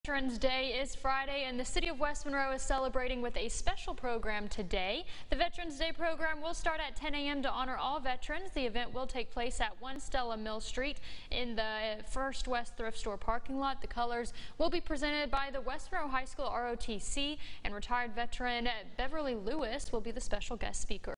Veterans Day is Friday, and the city of West Monroe is celebrating with a special program today. The Veterans Day program will start at 10 a.m. to honor all veterans. The event will take place at 1 Stella Mill Street in the First West Thrift Store parking lot. The colors will be presented by the West Monroe High School ROTC, and retired veteran Beverly Lewis will be the special guest speaker.